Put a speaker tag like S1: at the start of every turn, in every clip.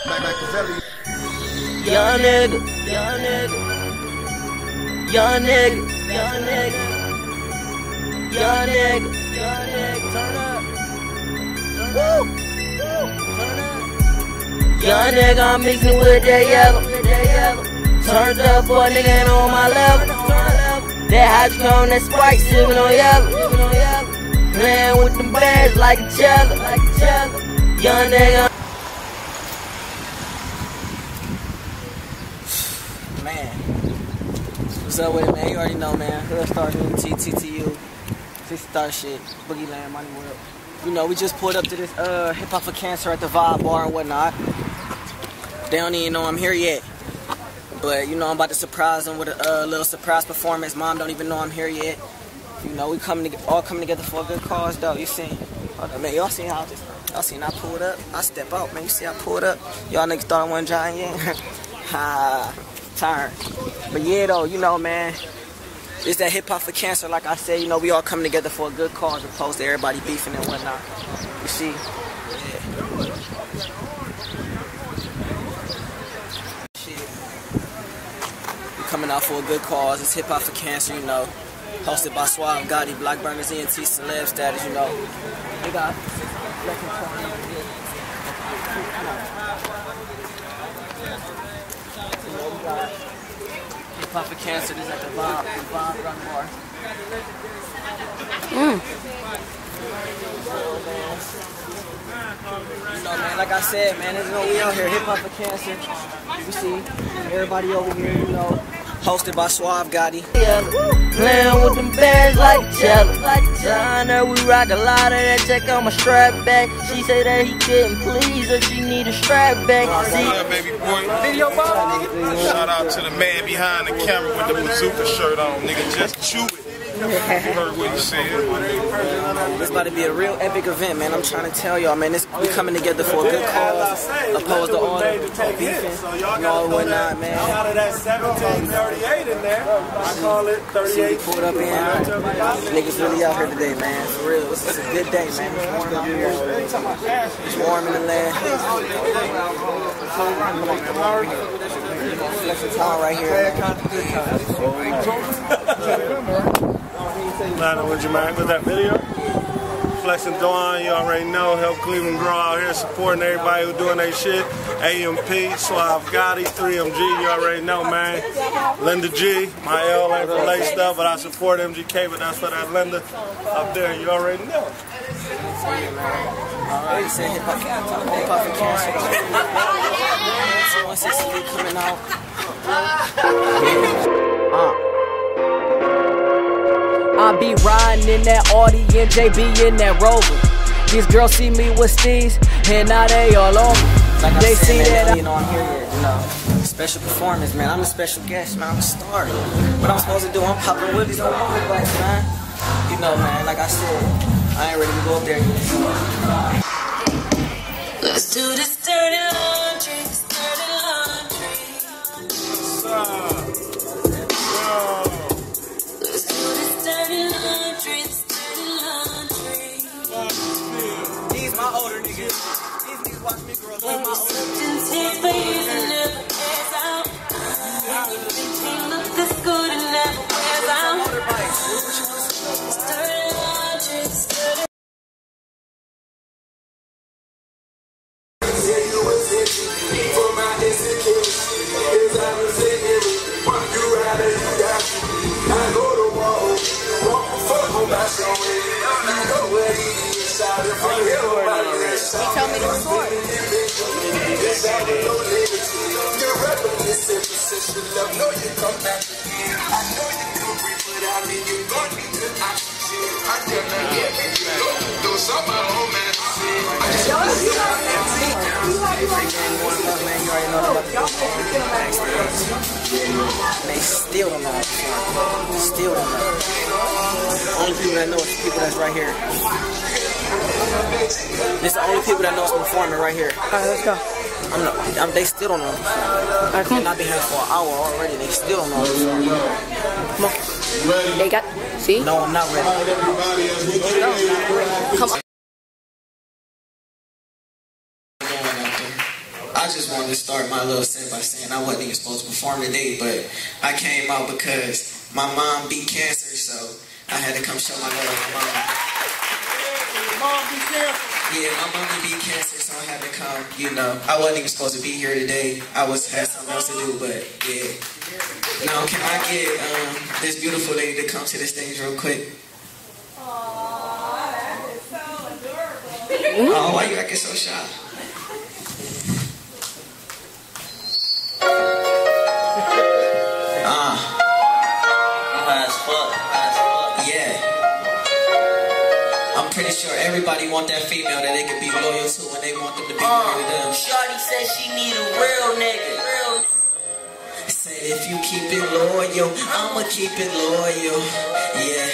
S1: Young nigga, young nigga, young nigga, young nigga, young nigga, young nigga, turn up, woo, turn up. Young nigga, I'm mixing with that yellow, turned up, boy, nigga ain't on my level. That hydrocone, that Sprite, sippin' on yellow, playing with them bags like a cello, young nigga.
S2: Man, what's up with it, man? You already know, man. Hood Star Unity, TTU, 50 shit, Boogie Land, Money World. You know, we just pulled up to this Hip Hop for Cancer at the Vibe Bar and whatnot. They don't even know I'm here yet. But, you know, I'm about to surprise them with a little surprise performance. Mom don't even know I'm here yet. You know, we all coming together for a good cause, though. You see? Man, y'all seen how I pulled up? I step out, man. You see I pulled up? Y'all niggas thought I wasn't giant yet? Ha. Turn. But yeah, though, you know, man, it's that Hip Hop for Cancer. Like I said, you know, we all coming together for a good cause opposed to everybody beefing and whatnot. You see? Yeah. Shit. We coming out for a good cause. It's Hip Hop for Cancer, you know. Hosted by Suave Gotti, Black Burners, ENT, Celeb Status, you know. We got Hip Hop for Cancer, this is at the Vibe Run Bar. You know, man, like I said, man, you know, we out here, Hip Hop for Cancer. You see, everybody over here, you know, hosted by Suave Gotti.
S1: Playing with them bags like a cello. I know we rock a lot of that, check on my strap back. She say that he couldn't please her, she need a strap back. See,
S3: baby boy. Video shout out to the man behind the camera with the bazooka shirt on, nigga. Just chew it. You heard what he said.
S2: It's about to be a real epic event, man. I'm trying to tell y'all, man. We coming together for a good cause, opposed to all the beefing and all whatnot, man.
S4: Out of that 1738 in there, I call it 38.
S2: See, we pulled up in. Niggas really out here today, man. For real, it's a good day, man. It's warm out here. It's warm in the land. Flexing town right here.
S4: Lana, would you mind with that video? Flex and Dawn, you already know, help Cleveland grow out here, supporting everybody who doing their shit. AMP, Suave Gotti, 3MG, you already know, man. Linda G, my L ain't for laced up, but I support MGK, but that's for that Linda up there, you already know.
S2: Alright, you said Hip Hop for Cancer. 160 coming out.
S1: I be riding in that Audi and JB in that Rover. These girls see me with steez, and now they all over.
S2: Like
S1: they
S2: said,
S1: see
S2: man,
S1: that
S2: you know I'm here yet, you know. Special performance, man. I'm a special guest, man. I'm a star. What I'm supposed to do, I'm popping willies on motorbikes, man. You know, man, like I said, I ain't ready to go up there yet.
S5: Let's do this dirty laundry,
S2: These my older niggas. These niggas watch me grow up. These my older
S5: He told me to record.
S2: They still don't know. Still don't know. Only people that know is the people that's right here. This is the only people that know it's performing right here.
S1: Alright, let's go.
S2: They still don't know I'm performing.
S1: Alright, come on.
S2: And I've been here for an hour already. They still don't know I'm performing.
S1: Come on. They got, see?
S2: No, I'm not ready.
S1: Come on.
S2: I just wanted to start my little set by saying I wasn't even supposed to perform today, but I came out because my mom beat cancer, so I had to come show my love to my mom.
S3: Mom beat cancer?
S2: Yeah, my mom beat cancer, so I had to come, you know. I wasn't even supposed to be here today. I had something else to do, but yeah. Now, can I get this beautiful lady to come to the stage real quick?
S5: Aww, that is so adorable.
S2: Oh, why you acting so shy? Yeah. I'm pretty sure everybody want that female that they can be loyal to when they want them to be loyal to them.
S1: Shawty said she need a real nigga.
S2: Said if you keep it loyal, I'ma keep it loyal. Yeah.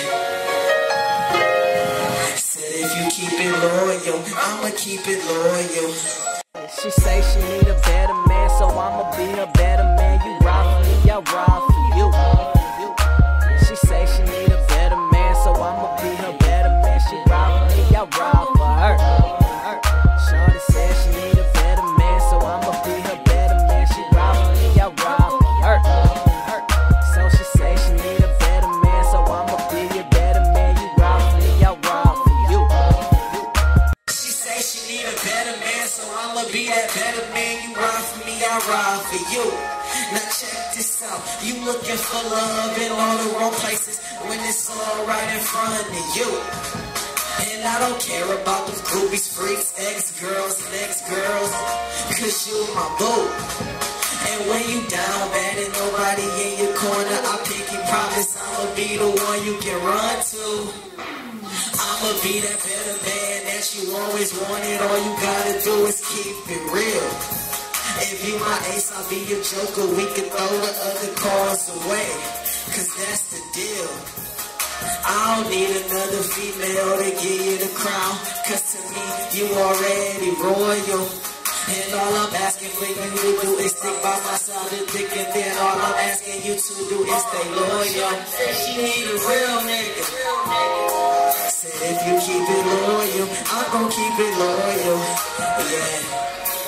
S2: Said if you keep it loyal, I'ma keep it loyal. She say she need a better man, so I'ma be a better man. You ride for me, I ride for you. She say she need a better man, so I'ma be her better man. She ride for me, I ride for her. Shorty said she need a better man, so I'ma be her better man. She ride for me, I ride for her. So she say she need a better man, so I'ma be your better man. You ride for me, I ride for you. She say she need a better man, so I'ma be that better man. You ride for me, I ride for you. Now check this out, you looking for love in all the wrong places when it's all right in front of you. And I don't care about them groupies, freaks, ex-girls and ex-girls, cause you my boo. And when you down bad and nobody in your corner, I pinky promise I'ma be the one you can run to. I'ma be that better man that you always wanted. All you gotta do is keep it real. If you my ace, I'll be your joker. We can throw the other cards away, cause that's the deal. I don't need another female to give you the crown, cause to me, you already royal. And all I'm asking for you to do is stick by my side and thick, and then all I'm asking you to do is stay loyal.
S1: Said she need a real nigga.
S2: Said if you keep it loyal, I'm gon' keep it loyal. Yeah.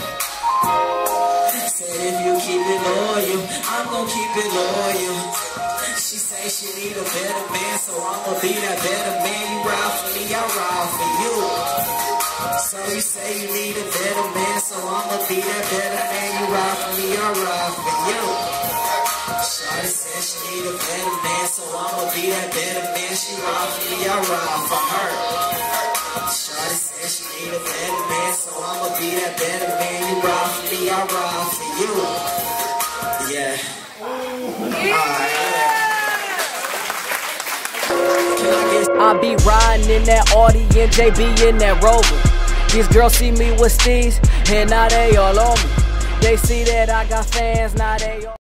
S2: Said if you keep it loyal, I'm gon' keep it loyal. She say she need a better man, so I'ma be that better man. You ride for me, I ride for you. So you say you need a better man, so I'ma be that better man. You ride for me, I ride for you. Shawty said she need a better man, so I'ma be that better man. She ride for me, I ride for her. Shawty said she need a better man, so I'ma be that better man. You ride for me, I ride for you. Yeah. Alright. I be riding in that Audi and JB in that Rover. These girls see me with steez, and now they all on me. They see that I got fans, now they all